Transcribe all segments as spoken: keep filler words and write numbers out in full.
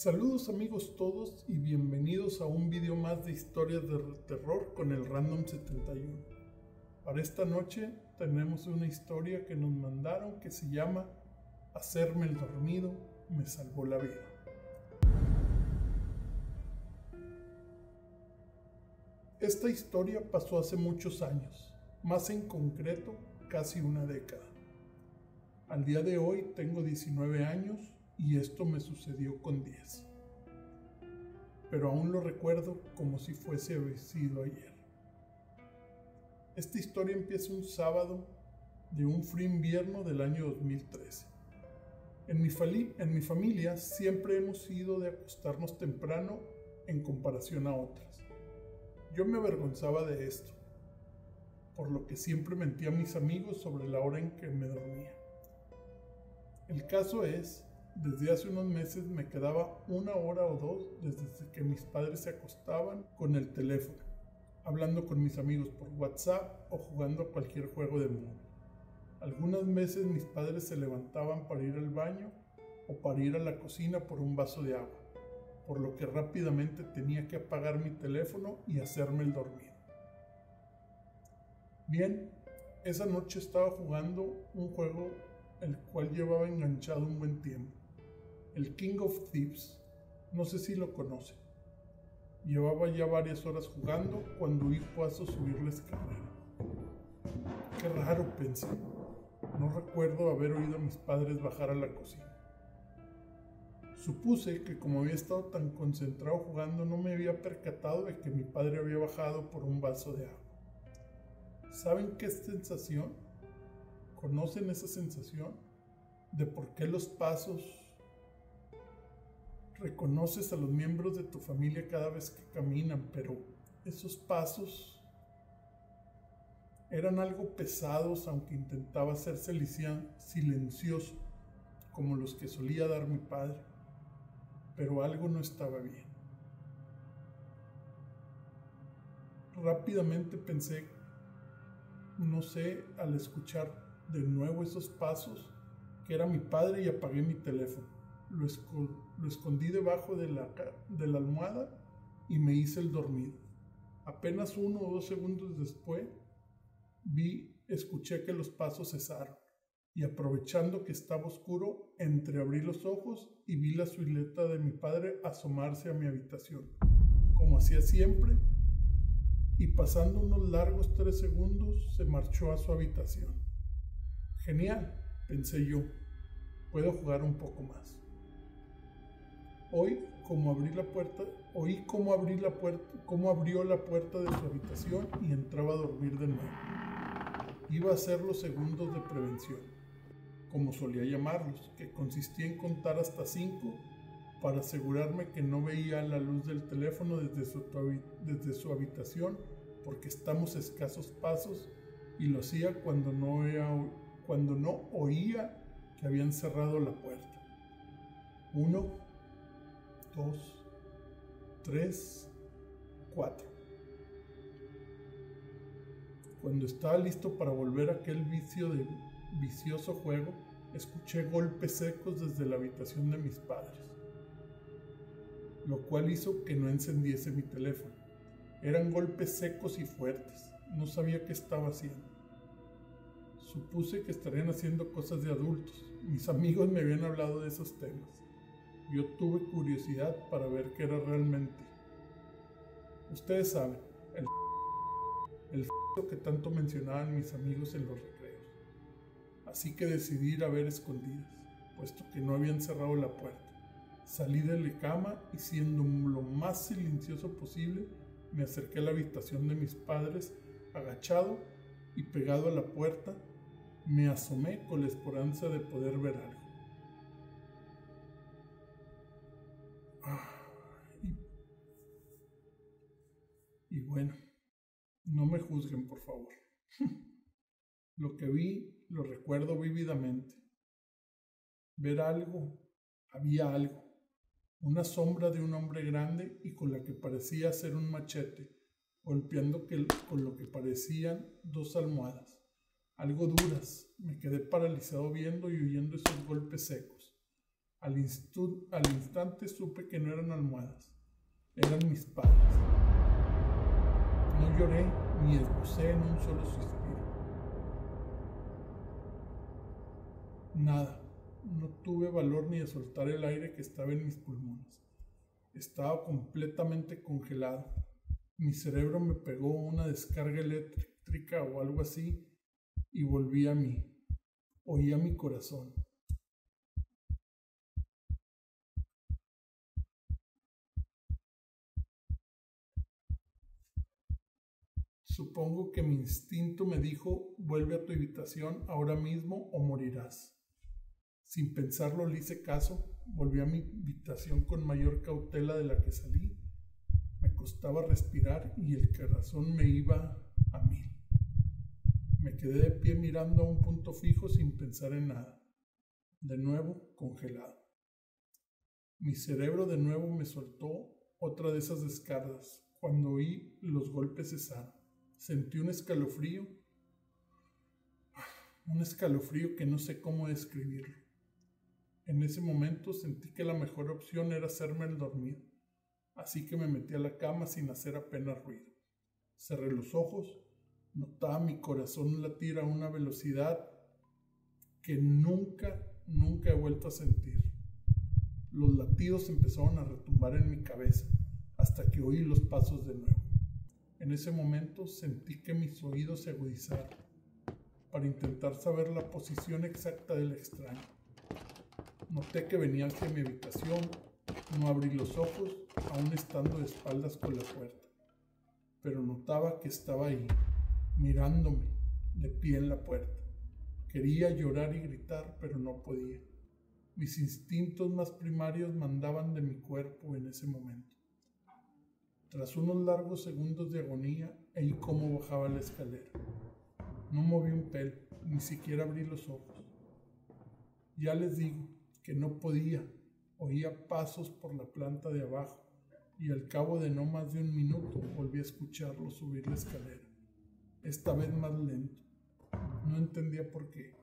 Saludos amigos todos y bienvenidos a un video más de historias de terror con el Random setenta y uno. Para esta noche tenemos una historia que nos mandaron que se llama Hacerme el dormido me salvó la vida. Esta historia pasó hace muchos años, más en concreto casi una década. Al día de hoy tengo diecinueve años y esto me sucedió con diez. Pero aún lo recuerdo como si fuese haber sido ayer. Esta historia empieza un sábado de un frío invierno del año dos mil trece. En mi, en mi familia siempre hemos sido de acostarnos temprano en comparación a otras. Yo me avergonzaba de esto, por lo que siempre mentía a mis amigos sobre la hora en que me dormía. El caso es, desde hace unos meses me quedaba una hora o dos desde que mis padres se acostaban con el teléfono, hablando con mis amigos por WhatsApp o jugando a cualquier juego de móvil. Algunas veces mis padres se levantaban para ir al baño o para ir a la cocina por un vaso de agua, por lo que rápidamente tenía que apagar mi teléfono y hacerme el dormido. Bien, esa noche estaba jugando un juego el cual llevaba enganchado un buen tiempo, el King of Thieves. No sé si lo conoce. Llevaba ya varias horas jugando cuando oí pasos subir la escalera. Qué raro, pensé. No recuerdo haber oído a mis padres bajar a la cocina. Supuse que como había estado tan concentrado jugando no me había percatado de que mi padre había bajado por un vaso de agua. ¿Saben qué sensación? ¿Conocen esa sensación? De por qué los pasos. Reconoces a los miembros de tu familia cada vez que caminan, pero esos pasos eran algo pesados, aunque intentaba ser silencioso, como los que solía dar mi padre, pero algo no estaba bien. Rápidamente pensé, no sé, al escuchar de nuevo esos pasos, que era mi padre y apagué mi teléfono. Lo, esco lo escondí debajo de la, de la almohada y me hice el dormido. Apenas uno o dos segundos después, vi, escuché que los pasos cesaron y aprovechando que estaba oscuro, entreabrí los ojos y vi la silueta de mi padre asomarse a mi habitación, como hacía siempre, y pasando unos largos tres segundos se marchó a su habitación. Genial, pensé yo, puedo jugar un poco más. Hoy, como abrí la puerta, oí cómo abrí la puerta, cómo abrió la puerta de su habitación y entraba a dormir de nuevo. Iba a hacer los segundos de prevención, como solía llamarlos, que consistía en contar hasta cinco para asegurarme que no veía la luz del teléfono desde su, desde su habitación, porque estamos a escasos pasos, y lo hacía cuando no, era, cuando no oía que habían cerrado la puerta. Uno, dos, tres, cuatro. Cuando estaba listo para volver a aquel vicio de vicioso juego, escuché golpes secos desde la habitación de mis padres, lo cual hizo que no encendiese mi teléfono. Eran golpes secos y fuertes. No sabía qué estaba haciendo. Supuse que estarían haciendo cosas de adultos. Mis amigos me habían hablado de esos temas. Yo tuve curiosidad para ver qué era realmente. Ustedes saben, el el que tanto mencionaban mis amigos en los recreos. Así que decidí ir a ver escondidas, puesto que no habían cerrado la puerta. Salí de la cama y, siendo lo más silencioso posible, me acerqué a la habitación de mis padres, agachado y pegado a la puerta. Me asomé con la esperanza de poder ver algo. Y, y bueno, no me juzguen, por favor. Lo que vi, lo recuerdo vívidamente. Ver algo, había algo. Una sombra de un hombre grande y con la que parecía ser un machete, golpeando que, con lo que parecían dos almohadas, algo duras. Me quedé paralizado viendo y oyendo esos golpes secos. Al, instu- al instante supe que no eran almohadas, eran mis padres. No lloré ni esbocé en un solo suspiro. Nada, no tuve valor ni de soltar el aire que estaba en mis pulmones. Estaba completamente congelado. Mi cerebro me pegó una descarga eléctrica o algo así y volví a mí. Oía mi corazón. Supongo que mi instinto me dijo, vuelve a tu habitación ahora mismo o morirás. Sin pensarlo le hice caso, volví a mi habitación con mayor cautela de la que salí. Me costaba respirar y el corazón me iba a mil. Me quedé de pie mirando a un punto fijo sin pensar en nada. De nuevo congelado. Mi cerebro de nuevo me soltó otra de esas descargas. Cuando oí los golpes cesaron. Sentí un escalofrío, un escalofrío que no sé cómo describirlo. En ese momento sentí que la mejor opción era hacerme el dormido, así que me metí a la cama sin hacer apenas ruido. Cerré los ojos, notaba mi corazón latir a una velocidad que nunca, nunca he vuelto a sentir. Los latidos empezaron a retumbar en mi cabeza hasta que oí los pasos de nuevo. En ese momento sentí que mis oídos se agudizaron para intentar saber la posición exacta del extraño. Noté que venía hacia mi habitación, no abrí los ojos, aún estando de espaldas con la puerta, pero notaba que estaba ahí, mirándome, de pie en la puerta. Quería llorar y gritar, pero no podía. Mis instintos más primarios mandaban de mi cuerpo en ese momento. Tras unos largos segundos de agonía, oí cómo bajaba la escalera. No moví un pelo, ni siquiera abrí los ojos. Ya les digo que no podía. Oía pasos por la planta de abajo y al cabo de no más de un minuto volví a escucharlo subir la escalera. Esta vez más lento. No entendía por qué.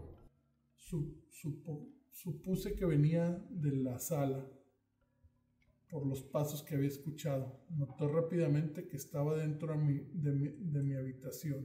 Supo, supuse que venía de la sala por los pasos que había escuchado. Noté rápidamente que estaba dentro de mi, de mi, de mi habitación.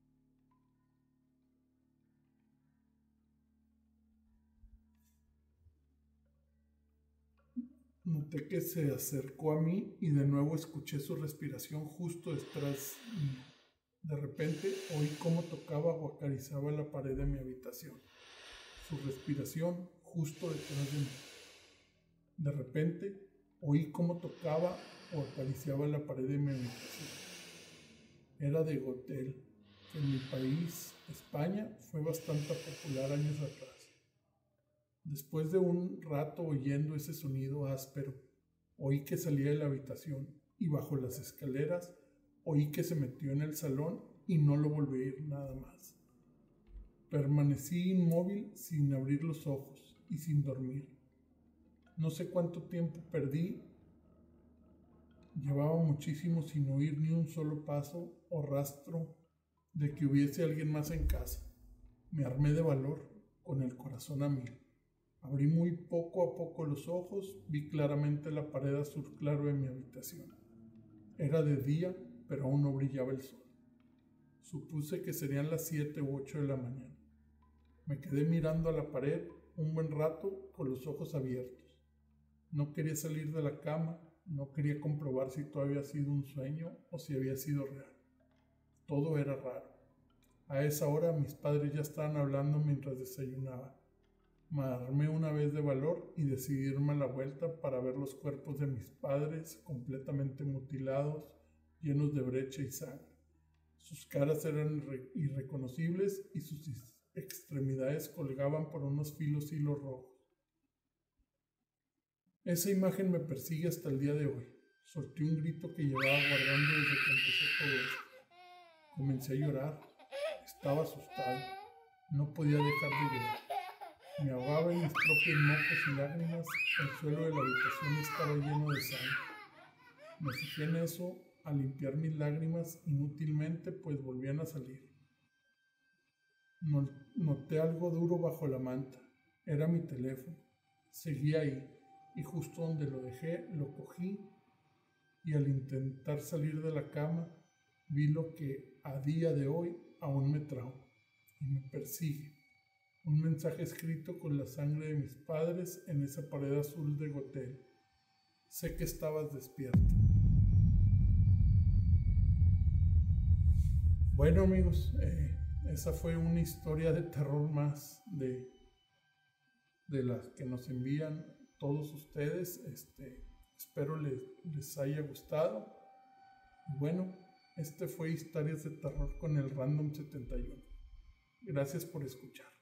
Noté que se acercó a mí y de nuevo escuché su respiración justo detrás mío. De repente oí cómo tocaba o acariciaba la pared de mi habitación. Su respiración justo detrás de mí. De repente oí cómo tocaba o acariciaba la pared de mi habitación. Era de Gotel, que en mi país, España, fue bastante popular años atrás. Después de un rato oyendo ese sonido áspero, oí que salía de la habitación y bajo las escaleras oí que se metió en el salón y no lo volví a ir nada más. Permanecí inmóvil sin abrir los ojos y sin dormir. No sé cuánto tiempo perdí. Llevaba muchísimo sin oír ni un solo paso o rastro de que hubiese alguien más en casa. Me armé de valor, con el corazón a mil. Abrí muy poco a poco los ojos, vi claramente la pared azul claro de mi habitación. Era de día, pero aún no brillaba el sol. Supuse que serían las siete u ocho de la mañana. Me quedé mirando a la pared un buen rato con los ojos abiertos. No quería salir de la cama, no quería comprobar si todo había sido un sueño o si había sido real. Todo era raro. A esa hora mis padres ya estaban hablando mientras desayunaba. Me armé una vez de valor y decidí irme a la vuelta para ver los cuerpos de mis padres completamente mutilados, llenos de brecha y sangre. Sus caras eran irreconocibles y sus extremidades colgaban por unos filos hilos rojos. Esa imagen me persigue hasta el día de hoy. Solté un grito que llevaba guardando desde que empezó todo esto. Comencé a llorar. Estaba asustado. No podía dejar de llorar. Me ahogaba en mis propios mocos y lágrimas. El suelo de la habitación estaba lleno de sangre. Me fijé en eso al limpiar mis lágrimas inútilmente, pues volvían a salir. Noté algo duro bajo la manta. Era mi teléfono. Seguí ahí y justo donde lo dejé lo cogí y al intentar salir de la cama vi lo que a día de hoy aún me trauma y me persigue. Un mensaje escrito con la sangre de mis padres en esa pared azul de Gotel. Sé que estabas despierto. Bueno amigos, eh, esa fue una historia de terror más de, de las que nos envían todos ustedes. Este, espero les, les haya gustado. Y bueno, este fue Historias de Terror con el Random setenta y uno. Gracias por escuchar.